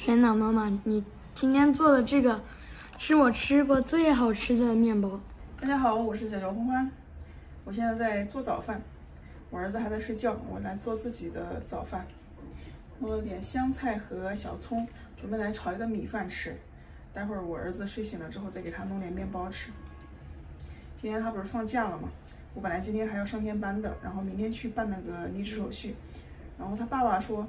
天呐，妈妈，你今天做的这个是我吃过最好吃的面包。 大家好，我是小欢欢，我现在在做早饭，我儿子还在睡觉，我来做自己的早饭。弄了点香菜和小葱，准备来炒一个米饭吃。待会儿我儿子睡醒了之后，再给他弄点面包吃。今天他不是放假了吗？我本来今天还要上天班的，然后明天去办那个离职手续。然后他爸爸说，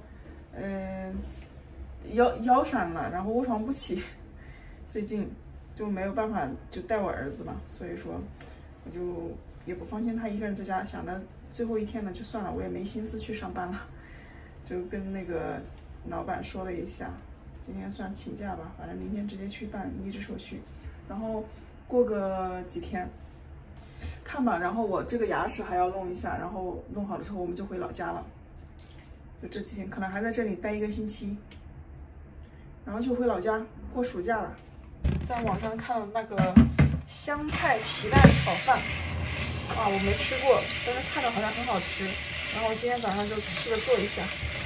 腰闪了，然后卧床不起，最近就没有办法就带我儿子嘛，所以说我就也不放心他一个人在家，想着最后一天了就算了，我也没心思去上班了，就跟那个老板说了一下，今天算请假吧，反正明天直接去办离职手续，然后过个几天看吧，然后我这个牙齿还要弄一下，然后弄好了之后我们就回老家了，就这几天可能还在这里待1个星期，然后就回老家过暑假了。在网上看了那个香菜皮蛋炒饭，啊，我没吃过，但是看着好像很好吃，然后今天早上就试着做一下。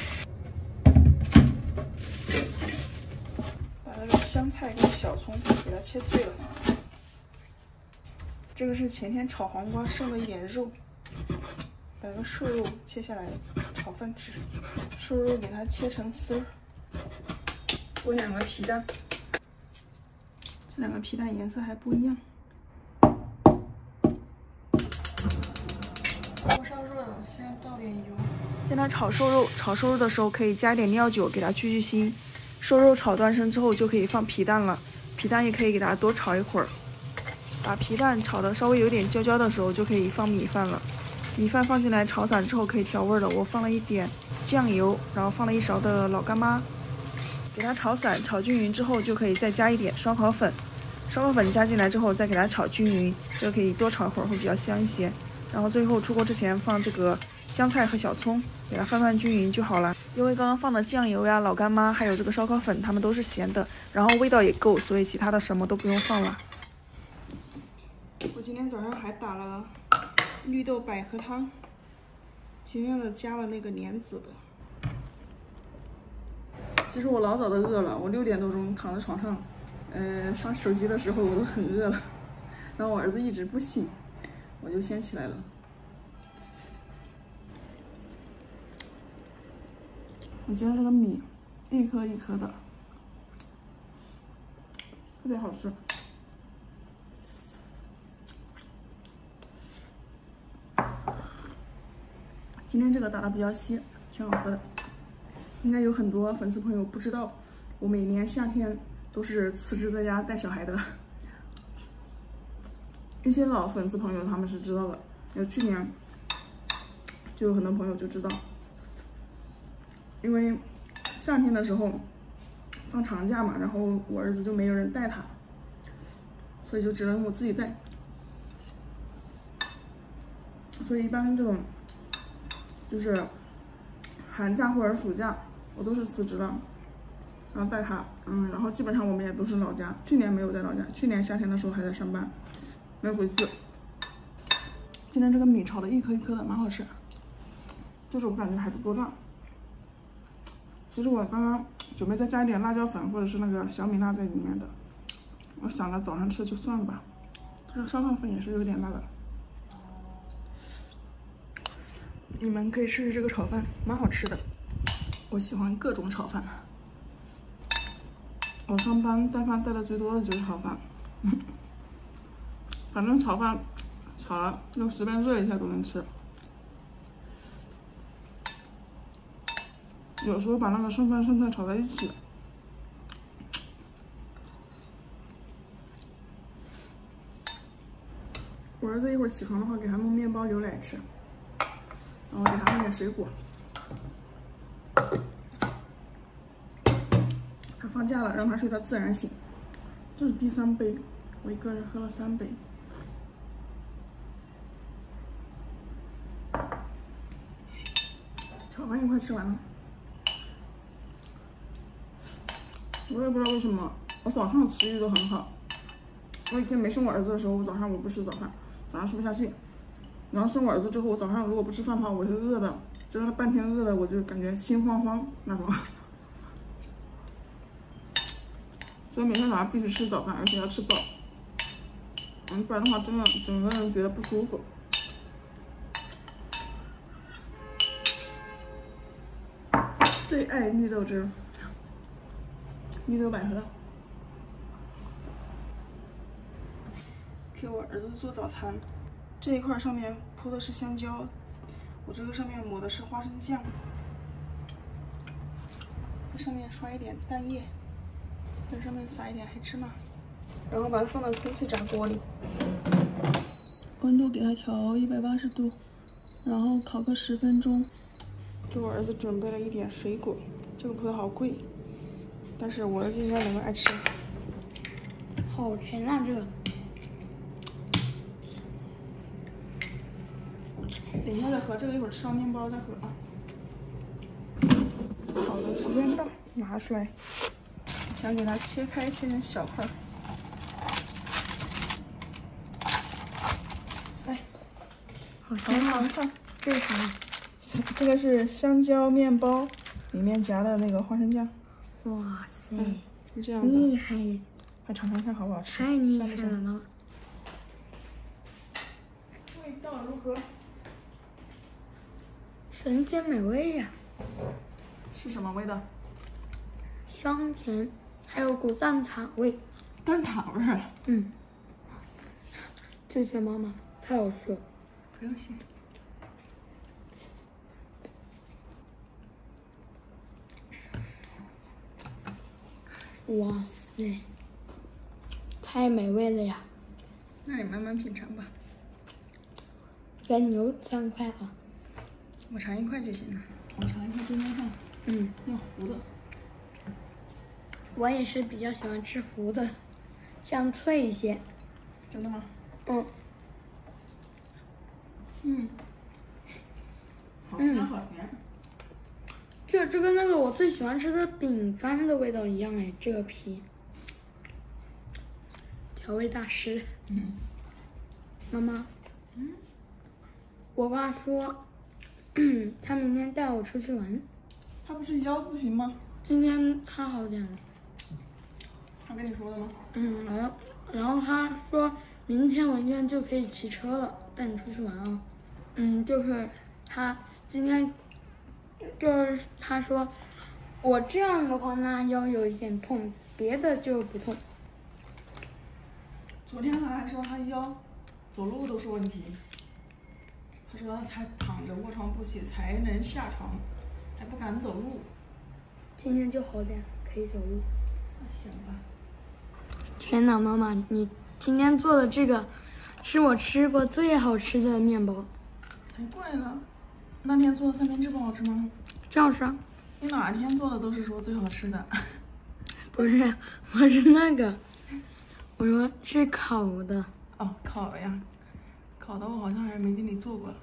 把那个香菜跟小葱给它切碎了。这个是前天炒黄瓜剩了一点肉，把那个瘦肉切下来炒饭吃，瘦肉给它切成丝儿。剥2个皮蛋，这2个皮蛋颜色还不一样。锅烧热了，现在倒点油。现在炒瘦肉，炒瘦肉的时候可以加点料酒给它去腥。瘦肉炒端生之后就可以放皮蛋了，皮蛋也可以给它多炒一会儿。把皮蛋炒的稍微有点焦焦的时候就可以放米饭了。米饭放进来炒散之后可以调味了，我放了一点酱油，然后放了1勺的老干妈。给它炒散，炒均匀之后就可以再加一点烧烤粉，烧烤粉加进来之后再给它炒均匀，就可以多炒一会儿，会比较香一些。然后最后出锅之前放这个香菜和小葱，给它翻均匀就好了。因为刚刚放的酱油呀、老干妈还有这个烧烤粉，它们都是咸的，然后味道也够，所以其他的什么都不用放了。我今天早上还打了绿豆百合汤，尽量的加了那个莲子的。其实我老早都饿了，我6点多钟躺在床上，刷手机的时候我都很饿了，然后我儿子一直不醒，我就先起来了。我觉得这个米一颗一颗的，特别好吃。今天这个打得比较稀，挺好喝的。应该有很多粉丝朋友不知道，我每年夏天都是辞职在家带小孩的。一些老粉丝朋友他们是知道的，有去年就有很多朋友就知道，因为夏天的时候放长假嘛，然后我儿子就没有人带他，所以就只能我自己带。所以一般这种就是寒假或者暑假，我都是辞职了，然后带他，然后基本上我们也都是老家。去年没有在老家，去年夏天的时候还在上班，没有回去。今天这个米炒的一颗一颗的，蛮好吃，就是我感觉还不够辣。其实我刚刚准备再加一点辣椒粉或者是那个小米辣在里面的，我想着早上吃就算了吧。这个烧烤粉也是有点辣的。你们可以试试这个炒饭，蛮好吃的。我喜欢各种炒饭。我上班带饭带的最多的就是炒饭，反正炒饭炒了就随便热一下都能吃。有时候把那个剩饭剩菜炒在一起。我儿子一会儿起床的话，给他弄面包牛奶吃。然后给他弄点水果。他放假了，让他睡，他自然醒。这是第3杯，我一个人喝了3杯。炒饭也快吃完了。我也不知道为什么，我早上食欲都很好。我以前没生我儿子的时候，我早上我不吃早饭，早上吃不下去。然后生我儿子之后，我早上如果不吃饭的话，我会饿的，就是半天饿的，我就感觉心慌慌那种。 所以每天早上必须吃早饭，而且要吃饱。不然的话，真的整个人觉得不舒服。最爱绿豆汁，绿豆百合。给我儿子做早餐，这一块上面铺的是香蕉，我这个上面抹的是花生酱，这上面刷一点蛋液，在上面撒一点黑芝麻，然后把它放到空气炸锅里，温度给它调180度，然后烤个10分钟。给我儿子准备了一点水果，这个葡萄好贵，但是我儿子应该能爱吃。 好甜啊，这个。 等一下再喝，这个一会儿吃完面包再喝啊。好的，时间到，拿出来，想给它切开，切成小块。来， 好香啊！这是啥？ 这个是香蕉面包，里面夹的那个花生酱。 哇塞， 是这样的。 厉害！ 快尝尝看好不好吃？ 太厉害了，妈妈。 味道如何？ 人间美味呀！ 是什么味道？ 香甜，还有股蛋挞味。 蛋挞味儿。 嗯。谢谢妈妈，太好吃了。 不用谢。 哇塞，太美味了呀！ 那你慢慢品尝吧。 给牛3块啊。 我尝1块就行了。我尝一下中间上。要糊的。 我也是比较喜欢吃糊的，这样脆一些。 真的吗？好香好甜。 这跟那个我最喜欢吃的饼干的味道一样哎，这个皮。调味大师。妈妈。我爸说，他明天带我出去玩。 他不是腰不行吗？ 今天他好点了。 他跟你说的吗？ 然后他说明天我应该就可以骑车了，带你出去玩啊。就是他今天，就是他说我这样的话那腰有一点痛，别的就不痛。 昨天他还说他腰走路都是问题，他说他躺着卧床不起才能下床，还不敢走路。 今天就好点，可以走路。 行吧。 天哪，妈妈，你今天做的这个是我吃过最好吃的面包。 才怪了，那天做的三明治不好吃吗？ 就是啊。 你哪天做的都是说最好吃的。 不是，我是那个，我说是烤的。 哦，烤呀，烤的我好像还没给你做过。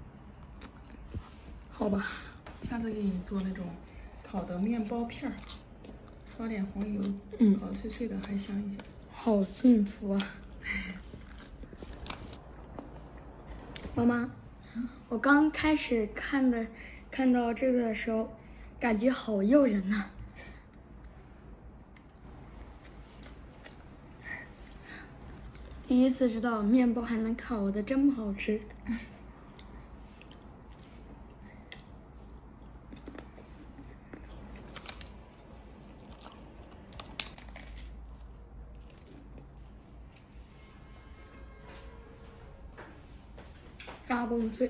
好吧。 下次给你做那种烤的面包片儿，刷点黄油，烤的脆脆的，还香一些。 好幸福啊！妈妈，我刚开始看到这个的时候，感觉好诱人呐。第一次知道面包还能烤的这么好吃。炸崩脆。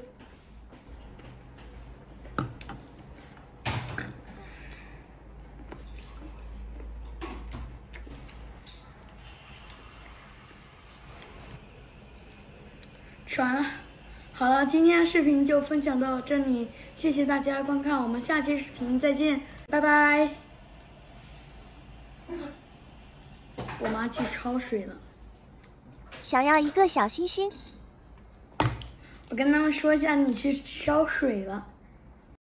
吃完了，好了，今天的视频就分享到这里，谢谢大家观看，我们下期视频再见，拜拜。我妈去焯水了。 想要一个小星星。 我跟他们说一下，你去烧水了。